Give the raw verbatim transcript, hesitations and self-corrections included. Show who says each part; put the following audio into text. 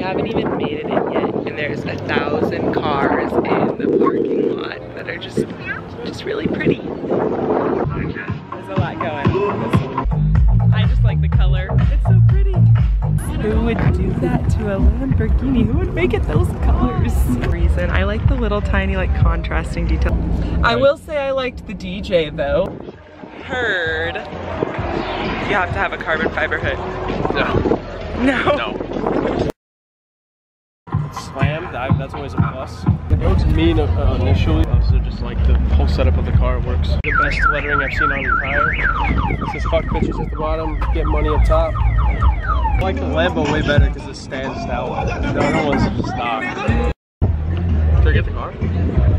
Speaker 1: haven't even made it in yet, and there's a thousand cars in the parking lot that are just, just really pretty. There's a lot going on. I just like the color. It's so pretty. Who would do that to a Lamborghini? Who would make it those colors? Reason I like the little tiny like contrasting detail. I will say I liked the D J though. Heard you have to have a carbon fiber hood.
Speaker 2: No.
Speaker 1: No.
Speaker 2: No. It's slammed. That's always a plus. It looks mean uh, initially. Also, just like the whole setup of the car works. The best lettering I've seen on the tire. It says "fuck bitches" at the bottom, get money up top. I like the Lambo way better because it stands out. The other one's just stock. Should I get the car?